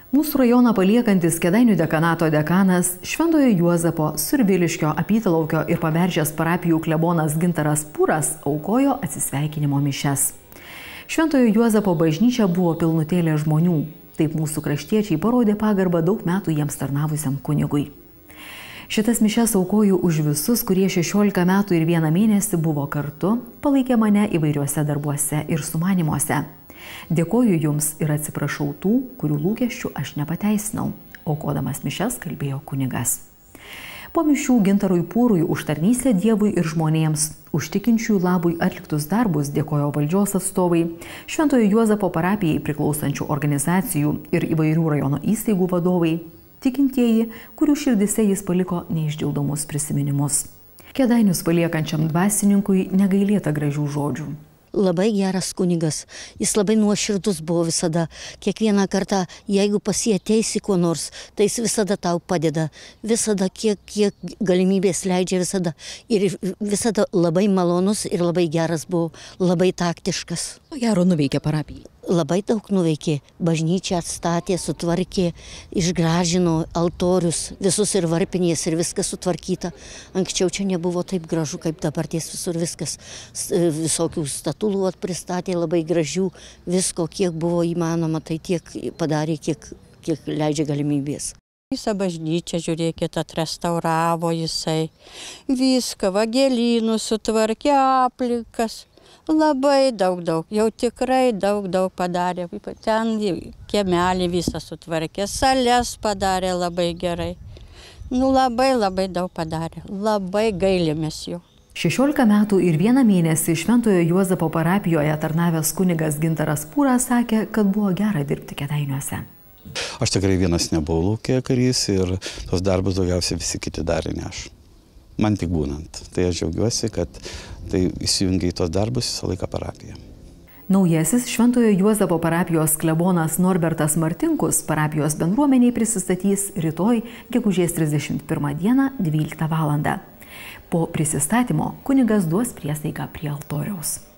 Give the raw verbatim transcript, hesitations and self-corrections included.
Mūsų rajoną paliekantis Kėdainių dekanato dekanas, Šventojo Juozapo, Surviliškio, Apytalaukio ir Paberžės parapijų klebonas Gintaras Pūras aukojo atsisveikinimo mišias. Šventojo Juozapo bažnyčia buvo pilnutėlė žmonių. Taip mūsų kraštiečiai parodė pagarbą daug metų jiems tarnavusiam kunigui. Šitas mišias aukoju už visus, kurie šešiolika metų ir vieną mėnesį buvo kartu, palaikė mane įvairiuose darbuose ir sumanymuose. Dėkoju Jums ir atsiprašau tų, kurių lūkesčių aš nepateisinau, aukodamas mišias kalbėjo kunigas. Po mišių Gintarui Pūrui už tarnystę Dievui ir žmonėms, už tikinčiųjų labui atliktus darbus dėkojo valdžios atstovai, Šventojo Juozapo parapijai priklausančių organizacijų ir įvairių rajono įstaigų vadovai, tikintieji, kurių širdise jis paliko neišdildomus prisiminimus. Kėdainius paliekančiam dvasininkui negailėta gražių žodžių. Labai geras kunigas, jis labai nuoširdus buvo visada. Kiekvieną kartą, jeigu pas jį ateisi kuo nors, tai jis visada tau padeda. Visada, kiek, kiek galimybės leidžia visada. Ir visada labai malonus ir labai geras buvo, labai taktiškas. O gero nuveikė parapijai? Labai daug nuveikė. Bažnyčią atstatė, sutvarkė, išgražino altorius, visus ir varpinės ir viskas sutvarkyta. Anksčiau čia nebuvo taip gražu, kaip dabar ties visur viskas. Visokių statulų pristatė labai gražių, visko kiek buvo įmanoma, tai tiek padarė, kiek, kiek leidžia galimybės. Visą bažnyčią, žiūrėkit, atrestauravo jisai. Viską, vagelynų sutvarkė, aplinkas. Labai daug, daug, jau tikrai daug, daug padarė. Ten kiemelį visą sutvarkė, sales padarė labai gerai. Nu, labai, labai daug padarė. Labai gailėmės jų. šešiolika metų ir vieną mėnesį Šventojo Juozapo parapijoje tarnavęs kunigas Gintaras Pūras sakė, kad buvo gera dirbti Kėdainiuose. Aš tikrai vienas nebuvau lauke karys ir tos darbus daugiausiai visi kiti darė, ne aš. Man tik būnant. Tai aš džiaugiuosi, kad tai įsijungia į tos darbus visą laiką parapiją. Naujasis Šventojo Juozapo parapijos klebonas Norbertas Martinkus parapijos bendruomeniai prisistatys rytoj, gegužės trisdešimt pirmą dieną, dvyliktą valandą. Po prisistatymo kunigas duos priesaigą prie altoriaus.